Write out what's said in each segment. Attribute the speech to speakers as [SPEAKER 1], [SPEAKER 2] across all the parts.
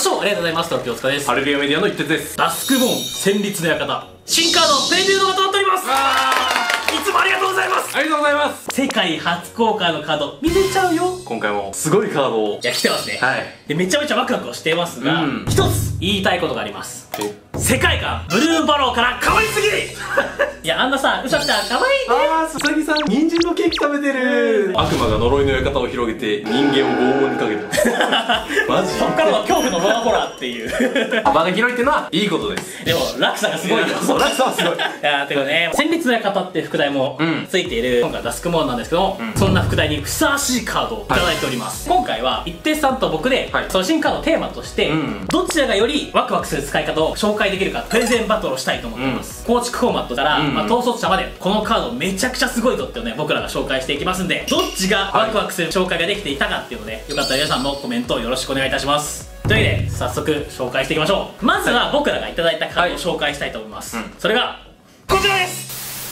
[SPEAKER 1] 視聴ありがとうございます。トロピオツカです。
[SPEAKER 2] ハレルヤメディアの一徹です。
[SPEAKER 1] ダスクボーン戦慄の館新カードプレビュー動画となっております。いつもありがとうございます。
[SPEAKER 2] ありがとうございます。
[SPEAKER 1] 世界初公開のカード見せちゃうよ。
[SPEAKER 2] 今回もすごいカードを。
[SPEAKER 1] いや来てますね。
[SPEAKER 2] はい。
[SPEAKER 1] でめちゃめちゃワクワクをしていますが、一つ言いたいことがあります。世界観ブルーバローから可愛すぎるいやあんなさ、うさちゃん可愛いね。
[SPEAKER 2] あー、すさぎさん人参のケーキ食べてる。悪魔が呪いの館を広げて人間を拷問にかけてますマジ
[SPEAKER 1] そっからは恐怖のロアホラーっていう
[SPEAKER 2] 場が広いっていうのはいいことです。
[SPEAKER 1] でも落差がすごいよ。
[SPEAKER 2] そう、落差はすごい。
[SPEAKER 1] いやーてかね、戦慄の館って副題もついている今回ダスクモーンなんですけども、そんな副題にふさわしいカードをいただいております。今回は一徹さんと僕でその新カードをテーマとしてどちらがよりワクワクする使い方を紹介できるかプレゼンバトルをしたいと思っています。構築フォーマットから統率者までこのカードめちゃくちゃすごいぞっていうのをね僕らが紹介していきますんで、どっちがワクワクする紹介ができていたかっていうので、よかったら皆さんもコメントをよろしくお願いいたします。というわけで早速紹介していきましょう。まずは僕らがいただいたカードを紹介したいと思います。それがこちらです。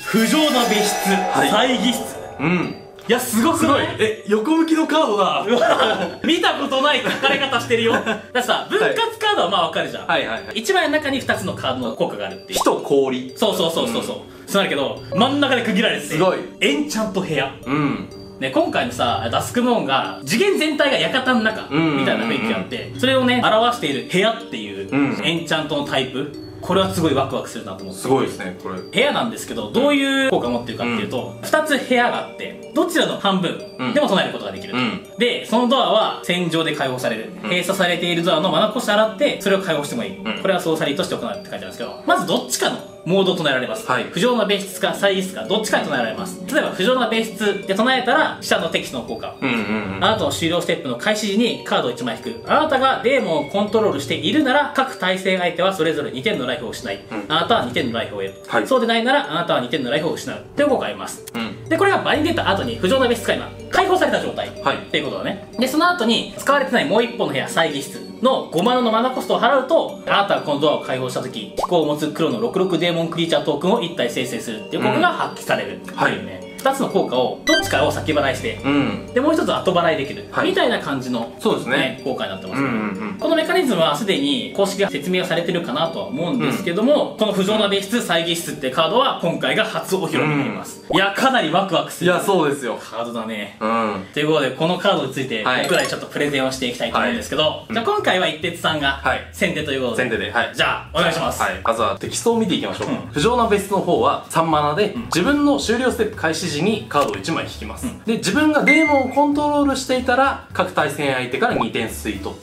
[SPEAKER 1] 不浄な別室猜疑室。いやすごくない？
[SPEAKER 2] 横向きのカードだ
[SPEAKER 1] 見たことない書かれ方してるよ。だってさ、分割カードはまあわかるじゃん。1枚の中に2つのカードの効果があるっていう。
[SPEAKER 2] 火と氷。
[SPEAKER 1] そうそうなるけど真ん中で区切られてて、すごいエンチャント部屋。ね、今回のさダスクモーンが次元全体が館の中みたいな雰囲気があって、それをね表している部屋っていうエンチャントのタイプ、これはすごいワクワクするなと思って。す
[SPEAKER 2] ごいですねこれ。
[SPEAKER 1] 部屋なんですけど、どういう効果を持ってるかっていうと、2つ部屋があってどちらの半分でも唱えることができる。でそのドアは戦場で開放される。閉鎖されているドアのマナコス洗ってそれを開放してもいい。これはソーサリーとして行うって書いてあるんですけど、まずどっちかのモードを唱えられます。不浄な別室か猜疑室かどっちかで唱えられます。例えば不浄な別室で唱えたら下のテキストの効果、あなたの終了ステップの開始時にカードを1枚引く。あなたがデーモンをコントロールしているなら各対戦相手はそれぞれ2点のライフを失い、あなたは2点のライフを得る。そうでないならあなたは2点のライフを失うという効果があります。でこれが場に出た後に不浄な別室が今解放された状態っていうことだね。でその後に使われてないもう一本の部屋猜疑室の5マナのマナコストを払うと、あなたがこのドアを開放した時飛行を持つ黒の66デーモンクリーチャートークンを1体生成するっていう効果が発揮されるっていうね、2つの効果をどっちかを先払いして、でもう一つ後払いできるみたいな感じの効果になってます。このメカニズムはすでに公式が説明はされてるかなとは思うんですけども、この不浄な別室猜疑室ってカードは今回が初お披露目になります。いやかなりワクワクする、
[SPEAKER 2] いやそうですよ、
[SPEAKER 1] カードだね。ということでこのカードについて僕らにちょっとプレゼンをしていきたいと思うんですけど、じゃあ今回は一徹さんが先手ということで、じゃあお願いします。
[SPEAKER 2] まずはテキストを見ていきましょう。不浄な別室の方は3マナで自分の終了ステップ開始時にカードを1枚引きます。で自分がデーモンをコントロールしていたら各対戦相手から2点吸い取って、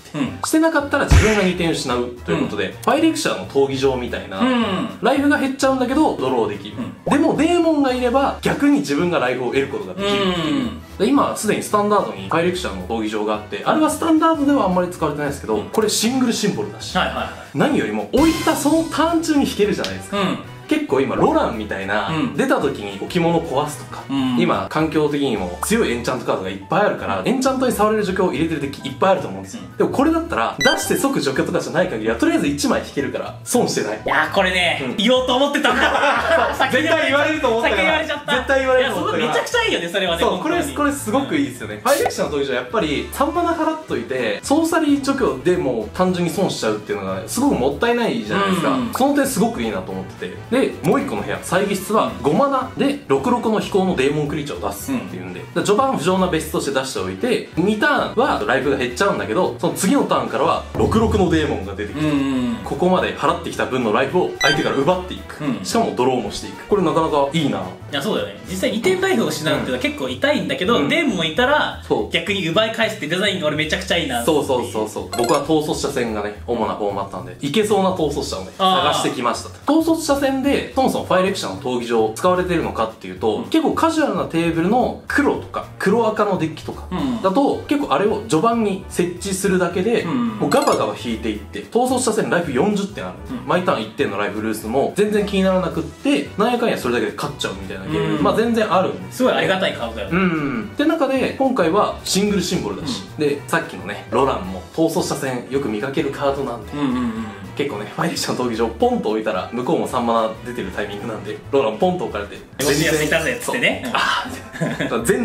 [SPEAKER 2] してなかったら自分が2点失うということで、ファイレクシャーの闘技場みたいな、ライフが減っちゃうんだけどドローできる。でもデーモンがいれば逆に自分がライフを得ることができるっていう。で今すでにスタンダードにファイレクシャーの闘技場があって、あれはスタンダードではあんまり使われてないですけど、これシングルシンボルだし、何よりも置いたそのターン中に引けるじゃないですか。結構今ロランみたいな、出た時に置物壊すとか、今環境的にも強いエンチャントカードがいっぱいあるから、エンチャントに触れる除去を入れてる敵いっぱいあると思うんですよ。でもこれだったら出して即除去とかじゃない限りはとりあえず1枚引けるから損してない。い
[SPEAKER 1] やこれね、言おうと思ってたんだ
[SPEAKER 2] 絶対言われると思ったから、
[SPEAKER 1] 先言われちゃった。
[SPEAKER 2] 絶対言われると思ったから。
[SPEAKER 1] めちゃくちゃいいよねそれはね。
[SPEAKER 2] そうこれすごくいいですよね。ファイレクシャーの時じゃやっぱり3マナ払っといてソーサリー除去でも単純に損しちゃうっていうのがすごくもったいないじゃないですか。その点すごくいいなと思ってて、でもう1個の部屋猜疑室は5マナで66の飛行のデーモンクリーチャーを出すっていうんで、序盤不浄な別室として出しておいて2ターンはライフが減っちゃうんだけど、その次のターンからは66のデーモンが出てきて、ここまで払ってきた分のライフを相手から奪っていく、しかもドローもしていく。これなかなかいいな。い
[SPEAKER 1] やそうだよね、実際2点ライフを失うっていうのは結構痛いんだけど、デーモンいたら逆に奪い返すってデザインが俺めちゃくちゃいいな。
[SPEAKER 2] そう僕は統率者戦がね主なフォーマットなんで、いけそうな統率者をね探してきました。統率者戦でそもそもファイレクシャーの闘技場使われてるのかっていうと、結構カジュアルなテーブルの黒とか黒赤のデッキとかだと、結構あれを序盤に設置するだけでもうガバガバ引いていって、統率者戦ライフ40点ある、毎ターン1点のライフルースも全然気にならなくって、なんやかんやそれだけで勝っちゃうみたいなゲーム、まあ全然あるんです。
[SPEAKER 1] すごいありがたいカードだよね。
[SPEAKER 2] って中で今回はシングルシンボルだし、でさっきのねロランも統率者戦よく見かけるカードなんで、結構ねファイレクシャーの闘技場ポンと置いたら向こうも3マナ出てるタイミングなんで、ロランポンと置かれて
[SPEAKER 1] よしやついたぜっつってね、
[SPEAKER 2] 全然あるん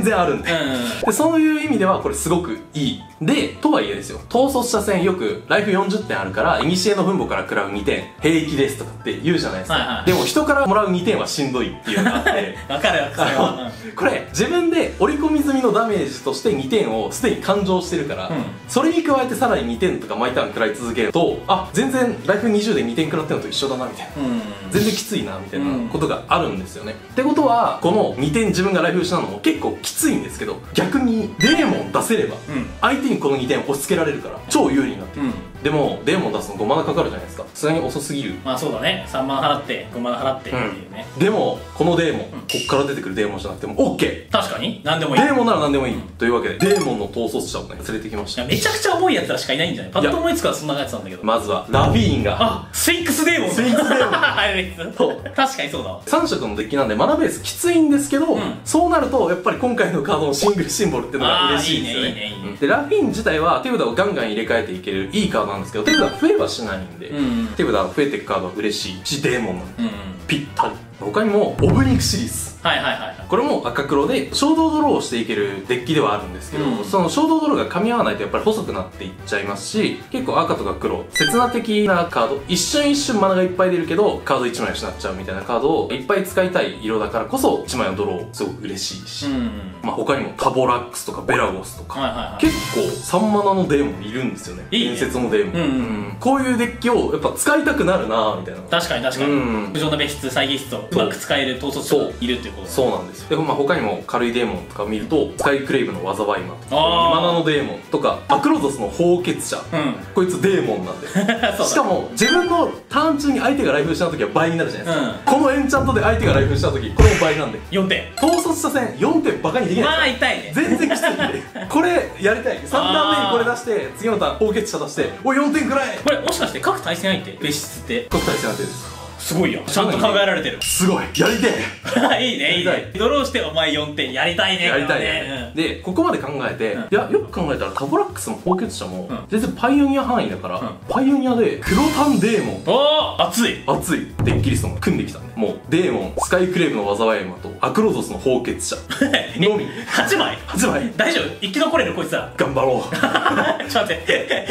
[SPEAKER 2] で。で、そういう意味ではこれすごくいい。で、とはいえですよ、統率者戦よくライフ40点あるから、古の分母から食らう2点、平気ですとかって言うじゃないですか。でも人からもらう2点はしんどいっていうのがあって。
[SPEAKER 1] わかるよ、それは。
[SPEAKER 2] これ、自分で織り込み済みのダメージとして2点をすでに勘定してるから、それに加えてさらに2点とか毎ターン食らい続けると、あ、全然ライフ20で2点食らってるのと一緒だなみたいな。全然きついなみたいなことがあるんですよね。ってことは、この2点自分がライフ失うのも結構きついんですけど、逆にデーモン出せれば、相手にこの2点を押し付けられるから超有利になってる。でもデーモン出すの5マナかかるじゃないですか。さすがに遅すぎる。
[SPEAKER 1] まあそうだね、3万払って5万払ってっていうね。
[SPEAKER 2] でもこのデーモン、こっから出てくるデーモンじゃなくても OK。
[SPEAKER 1] 確かに何でもいい。
[SPEAKER 2] デーモンなら何でもいいというわけで、デーモンの統率者をね連れてきました。
[SPEAKER 1] めちゃくちゃ重いやつらしかいないんじゃない？パッと思いつくはそんなやつなんだけど。
[SPEAKER 2] まずはラビーンが、
[SPEAKER 1] あ、スフィンクスデーモン。
[SPEAKER 2] スフィンクスデーモン
[SPEAKER 1] あれ確かにそうだわ。
[SPEAKER 2] 3色のデッキなんでマナベースきついんですけど、そうなるとやっぱり今回のカードのシングルシンボルっていうのが嬉しいんですよね。でラフィーン自体は手札をガンガン入れ替えていけるいいカードなんですけど、手札増えはしないんで、手札が増えていくカードは嬉しいし、デーモンなんでぴったり。他にもオブニクシリーズ、これも赤黒で衝動ドローをしていけるデッキではあるんですけど、その衝動ドローが噛み合わないとやっぱり細くなっていっちゃいますし、結構赤とか黒刹那的なカード、一瞬一瞬マナがいっぱい出るけどカード1枚失っちゃうみたいなカードをいっぱい使いたい色だからこそ1枚のドローすごく嬉しいし、まあ他にもタボラックスとかベラゴスとか結構3マナのデーモンいるんですよね。伝説のデーモン。こういうデッキをやっぱ使いたくなるなみたいな。
[SPEAKER 1] 確かに確かに。不浄の別室、再現室をうまく使える統率者がいるっていうこと。
[SPEAKER 2] そうなんですよ。で、まあ他にも軽いデーモンとか見ると、スカイクレイブの災い魔とかマナのデーモンとかアクロゾスの放血者、こいつデーモンなんでしかも自分のターン中に相手がライフした時は倍になるじゃないですか。このエンチャントで相手がライフした時これも倍なんで
[SPEAKER 1] 4点。
[SPEAKER 2] 統率者戦4点バカにできない。
[SPEAKER 1] まあ痛いね。
[SPEAKER 2] 全然きついんでこれやりたい。3ターン目にこれ出して次のターン放血者出しておい4点くらい。
[SPEAKER 1] これもしかして各対戦相手別室って
[SPEAKER 2] 各対戦相手です。
[SPEAKER 1] すごいよ。ちゃんと考えられてる。
[SPEAKER 2] すごい。やりて
[SPEAKER 1] え。いいね、いいね。ドローしてお前4点。やりたいね。
[SPEAKER 2] やりたいね。で、ここまで考えて、いや、よく考えたらタボラックスも放血者も、全然パイオニア範囲だから、パイオニアで黒タンデーモン。
[SPEAKER 1] おー、熱い。
[SPEAKER 2] 熱い。デッキリストも組んできたね。もう、デーモン、スカイクレーブの災い魔と、アクロゾスの放血者。のみ。
[SPEAKER 1] 8枚
[SPEAKER 2] ?8 枚。
[SPEAKER 1] 大丈夫？生き残れるこいつら。
[SPEAKER 2] 頑張ろう。
[SPEAKER 1] ちょっと待って。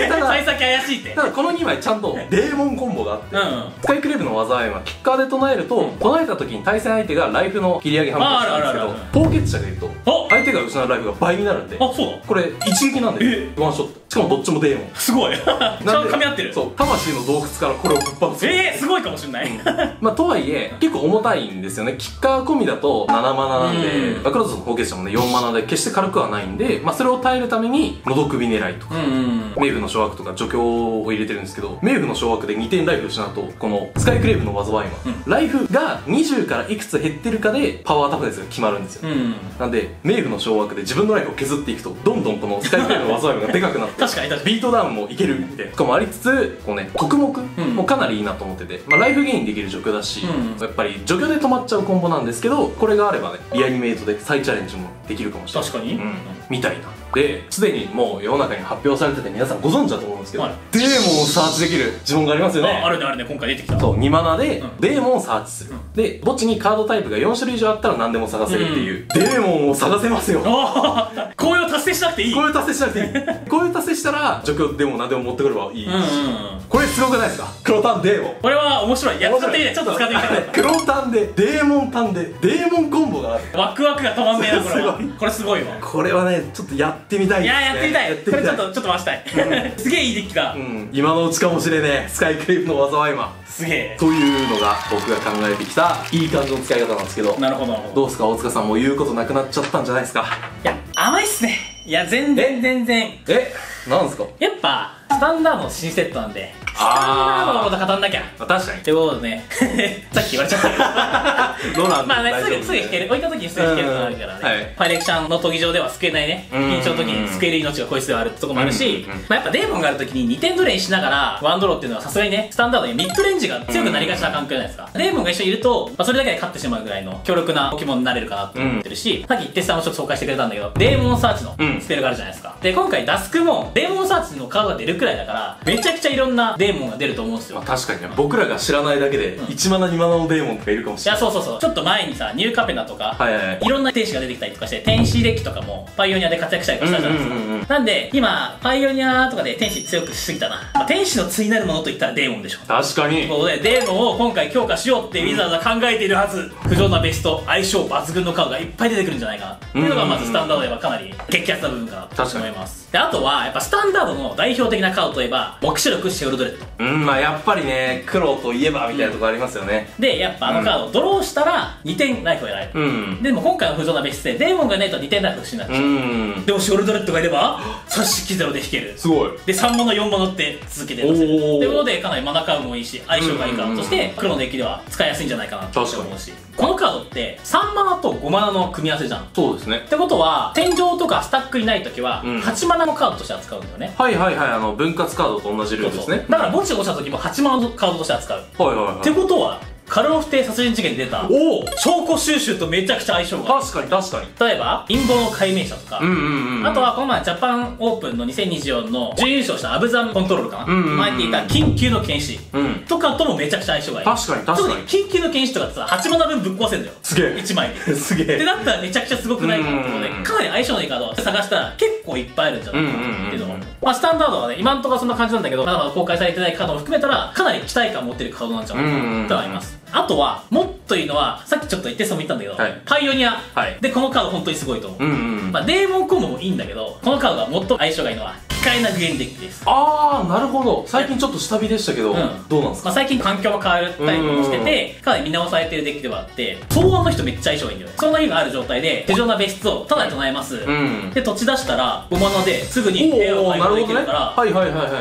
[SPEAKER 1] 幸先怪しいって。
[SPEAKER 2] ただこの2枚ちゃんとデーモンコンボがあって、スカイクレーブの災い魔、キッカーで唱えると、唱えた時に対戦相手がライフの切り上げ判定するんですけど、放血者がいると相手が失うライフが倍になるんで、
[SPEAKER 1] あ、そうだ、
[SPEAKER 2] これ一撃なんでワンショット。しかもどっちもデーモン。
[SPEAKER 1] すごい。ちゃんと噛み合ってる。
[SPEAKER 2] そう、魂の洞窟からこれをぶっ放す。
[SPEAKER 1] すごいかもしれない。
[SPEAKER 2] まあとはいえ結構重たいんですよね。キッカー込みだと7マナなんで、アクロゾスの放血者もね4マナで決して軽くはないんで、まあそれを耐えるために喉首狙いとか冥府の掌握とか除去を入れてるんですけど、冥府の掌握で2点ライフ失うとこのスカイクレーブの災い魔、ライフが20からいくつ減ってるかでパワータフネスが決まるんですよ。なんで冥府の掌握で自分のライフを削っていくとどんどんこのスカイクレーブの災い魔がでかくなって
[SPEAKER 1] 確かに
[SPEAKER 2] ビートダウンもいけるみたいなとかもありつつ、こうね特目もかなりいいなと思ってて、まあライフゲインできる除去だし、やっぱり除去で止まっちゃうコンボなんですけど、これがあればねリアニメートで再チャレンジもできるかもしれない。
[SPEAKER 1] 確かに、
[SPEAKER 2] みたいな。ですでにもう世の中に発表されてて皆さんご存知だと思うんですけど、デーモンをサーチできる呪文がありますよね。
[SPEAKER 1] あるねあるね、今回出てきた。
[SPEAKER 2] そう、2マナでデーモンをサーチする。で墓地にカードタイプが4種類以上あったら何でも探せるっていう、デーモンを探せますよ。
[SPEAKER 1] こういう達成しなくていい。
[SPEAKER 2] こういう達成しなくていい。こういう達成したら除去でも何でも持ってくればいいし、これすごくないですか？黒タンデーモン。
[SPEAKER 1] これは面白い。やってみて、ちょっと使ってみて。
[SPEAKER 2] 黒タンでデーモンタンでデーモンコンボがある。
[SPEAKER 1] ワクワクが止まんねえな、これは。これすごいわ。
[SPEAKER 2] これはねちょっとやってみたいですね。
[SPEAKER 1] やってみたい。これちょっと回したい。すげえいいデッキだ。
[SPEAKER 2] 今のうちかもしれねえ、スカイクレイブの災い魔。
[SPEAKER 1] すげえ。
[SPEAKER 2] というのが僕が考えてきたいい感じの使い方なんですけど。
[SPEAKER 1] なるほど。
[SPEAKER 2] どうですか大塚さん、もう言うことなくなっちゃったんじゃないですか？
[SPEAKER 1] いや、甘いっすね。いや、全然。
[SPEAKER 2] なんすか？
[SPEAKER 1] やっぱスタンダードの新セットなんで、スタンダードのこと語んなきゃ。
[SPEAKER 2] 確かに。
[SPEAKER 1] ってことでね、さっき言われちゃったけどどうなんだ。まあね、すぐ引ける、置いた時にすぐ引けるのがあるからね。ファイレクションの闘技場では救えないね、ピンチの時に救える命がこいつではあるってとこもあるし、まあやっぱデーモンがある時に2点ドレインしながらワンドローっていうのはさすがにね、スタンダードにミッドレンジが強くなりがちな環境じゃないですか。デーモンが一緒にいると、まあそれだけで勝ってしまうぐらいの強力なポケモンになれるかなって思ってるし、さっきテスターもちょっと紹介してくれたんだけど、デーモンサーチのスペルがあるじゃないですか。で、今回ダスクもデーモンサーチのカードが出るくらいだから、めちゃくちゃいろんなデーモンが出ると思うんですよ。
[SPEAKER 2] 確かに僕らが知らないだけで1マナ2マナのデーモンとかいるかもしれない。
[SPEAKER 1] いや、そうそうそう。ちょっと前にさ、ニューカペナとか、
[SPEAKER 2] はいはいはい、
[SPEAKER 1] いろんな天使が出てきたりとかして、天使デッキとかもパイオニアで活躍したりとかしたじゃないですか。なんで今パイオニアとかで天使強くしすぎたな、天使の対なるものといったらデーモンでしょ。
[SPEAKER 2] 確かに。
[SPEAKER 1] ということでデーモンを今回強化しようってウィザーズは考えているはず。不浄なベスト、相性抜群のカードがいっぱい出てくるんじゃないかなっていうのがまずスタンダードではかなり激アツな部分かなと思います。で、あとはやっぱスタンダードの代表的なカードといえば黙示録シェルドレッド。
[SPEAKER 2] まあやっぱりね、黒といえばみたいなとこありますよね。
[SPEAKER 1] で、やっぱあのカード、ドローしたら2点ライフを得られる。でも今回の不浄なベストでデーモンがいないと2点ライフを失っちゃう。でもショルドレッドがいれば差し引きゼロで引ける。
[SPEAKER 2] すごい。
[SPEAKER 1] で、3モノ4モノって続けて出せるっていうことで、かなりマナカウンもいいし相性がいいカードとして黒のデッキでは使いやすいんじゃないかなと思うし、このカードって3マナと5マナの組み合わせじゃん。
[SPEAKER 2] そうですね。
[SPEAKER 1] ってことは天井とかスタックにない時は8マナのカードとして扱うんだよね。
[SPEAKER 2] はいはいはい、分割カードと同じルールですね。
[SPEAKER 1] だから墓地が落ちた時も8マナのカードとして扱う。
[SPEAKER 2] はいはいはい。
[SPEAKER 1] ってことはカルロフ邸殺人事件で出た証拠収集とめちゃくちゃ相性が。
[SPEAKER 2] 確かに確かに。
[SPEAKER 1] 例えば陰謀の解明者とか、あとはこの前ジャパンオープンの2024の準優勝したアブザンコントロールかな、前に言った緊急の剣士とかともめちゃくちゃ相性がいい。
[SPEAKER 2] 確かに確かに。
[SPEAKER 1] 緊急の剣士とかってさ8マナ分ぶっ壊せんだよ。
[SPEAKER 2] すげえ
[SPEAKER 1] 1枚で
[SPEAKER 2] すげえ
[SPEAKER 1] ってなったらめちゃくちゃすごくないかなってことで、かなり相性のいいカードを探したら結構いっぱいあるんじゃないかなっていうのも、まあスタンダードはね今んところそんな感じなんだけど、まだまだ公開されてないカードも含めたらかなり期待感を持ってるカードなんじゃないかなと思います。あとはもっといいのは、さっきちょっと言ってそうも言ったんだけど、パイオニアでこのカード本当にすごいと思う。まあデーモンコンボもいいんだけど、このカードがもっと相性がいいのは機械な具現デッキです。
[SPEAKER 2] ああ、なるほど。最近ちょっと下火でしたけど、どうなんですか？
[SPEAKER 1] まあ最近環境も変わったりもしてて、かなり見直されてるデッキではあって、草案の人めっちゃ相性がいいんだよね。そんな日がある状態で手錠な別室をただで唱えます。で土地出したら5マナですぐに部屋を開放できるから、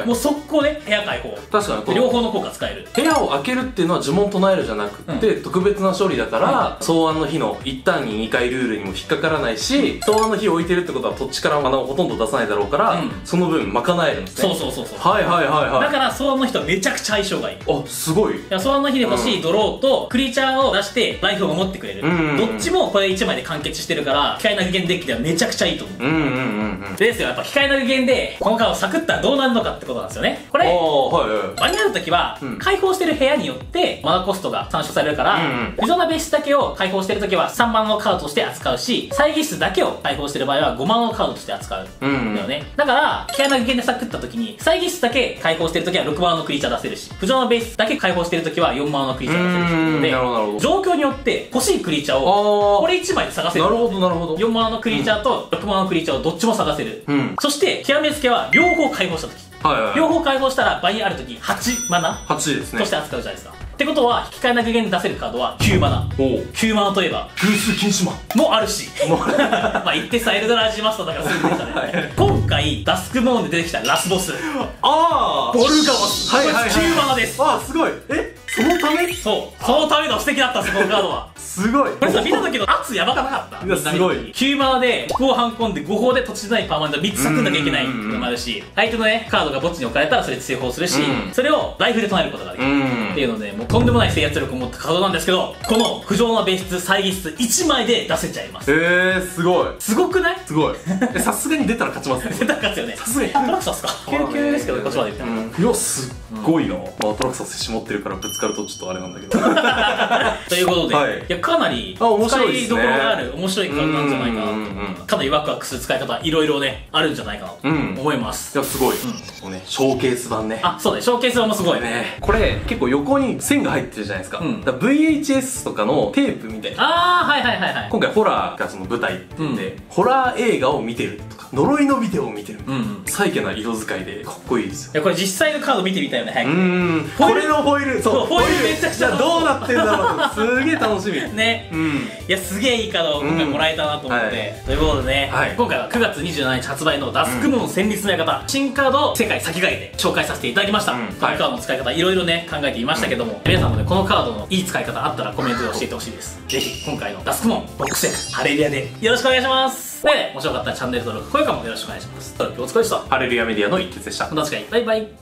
[SPEAKER 1] もう速攻で部屋開放。
[SPEAKER 2] 確かに
[SPEAKER 1] 両方の効果使える。
[SPEAKER 2] 部屋を開けるっていうのは呪文唱えるじゃなくて特別な処理だから、草案の日の一旦に2回ルールにも引っかからないし、草案の日を置いてるってことは土地からマナをほとんど出さないだろうから、その分賄えるんですね。
[SPEAKER 1] そうそうそうそう。
[SPEAKER 2] はいはいはいはい。
[SPEAKER 1] だから草案の日とめちゃくちゃ相性がいい。
[SPEAKER 2] あ、すごい。
[SPEAKER 1] 草案の日で欲しいドローとクリーチャーを出してライフを守ってくれる。どっちもこれ1枚で完結してるから機械な具現デッキではめちゃくちゃいいと思う。でですよ、やっぱ機械な具現でこのカードをサクったらどうなるのかってことなんですよね。これ場になるときは開放してる部屋によってマナコストが参照されるから、不浄な別室だけを開放してるときは3マナのカードとして扱うし、猜疑室だけを開放してる場合は5マナのカードとして扱うんだよね。だから機械な具現でサクったときに猜疑室だけ開放してるときは6マナのクリーチャー出せるし、不浄な別室だけ開放してるときは4マナのクリーチャー出せるしってことで、状況によって欲しいクリーチャーをこれ1枚で探せる。
[SPEAKER 2] なるほどなるほど。
[SPEAKER 1] 4マナのクリーチャーと6マナのクリーチャーをどっちも探せる。そして極めつけは両方開放したとき、両方開放したら場にあるとき8マナとして扱うじゃないですか。ってことは引き換えな具現で出せるカードは9マナ。9マナといえば
[SPEAKER 2] 偶数禁止マン
[SPEAKER 1] もあるし、まあ言ってさエルドラージマスターだからすぐ出たね。今回ダスクモーンで出てきたラスボス、ボルガモス、これ9マナです。
[SPEAKER 2] あ、すごい。そのため？
[SPEAKER 1] そう、そのための素敵だったんですこのカードは。
[SPEAKER 2] すごい。
[SPEAKER 1] これさ見た時の圧やばかなかった？
[SPEAKER 2] すごい。
[SPEAKER 1] 9マナで5半込んで5砲で土地ないパーマネント3つ割くんなきゃいけないっていうのもあるし、相手のねカードが墓地に置かれたらそれで追放するし、それをライフで唱えることができるっていうので、もうとんでもない制圧力を持ったカードなんですけど、この不浄な別室猜疑室1枚で出せちゃいます。
[SPEAKER 2] すごい。
[SPEAKER 1] すごくない？
[SPEAKER 2] すごい。さすがに出たら勝ちますね。
[SPEAKER 1] 出たら勝つよね。さすがに。トラクサスか。救急ですけどこっちまで言っても。
[SPEAKER 2] いや、すっごいな。まあトラクサス絞ってるからぶつかるとちょっとあれなんだけど。
[SPEAKER 1] ということで、いやかなり使いどころがある面白いカードなんじゃないかな。かなりワクワクする使い方いろいろねあるんじゃないかなと思います。
[SPEAKER 2] いやすごい。もうねショーケース版ね。
[SPEAKER 1] あ、そうね、ショーケース版もすごいね。
[SPEAKER 2] これ結構横に線が入ってるじゃないですか。だから VHS とかのテープみたいな。
[SPEAKER 1] ああ、はいはいはいはい。
[SPEAKER 2] 今回ホラーがその舞台って言ってホラー映画を見てるとか呪いのビデオを見てる。サイケな色使いでかっこいいですよ。
[SPEAKER 1] いやこれ実際のカード見てみたいよね早く。
[SPEAKER 2] これのフォイル、そう
[SPEAKER 1] フォイルめちゃくちゃ
[SPEAKER 2] どうなってんだろうとすげえ楽しみ
[SPEAKER 1] ね。いやすげえいいカードを今回もらえたなと思ってということでね、今回は9月27日発売のダスクムーン戦慄の館新カードを世界先駆けで紹介させていただきました。このカードの使い方いろいろね考えていましたけども、皆さんもねこのカードのいい使い方あったらコメントで教えてほしいです。ぜひ今回のダスクムーンボックスセットハレリアでよろしくお願いします。で面白かったらチャンネル登録高評価もよろしくお願いします。お疲れ様でした。
[SPEAKER 2] ハレルヤメディアの一徹でした。
[SPEAKER 1] また次回バイバイ。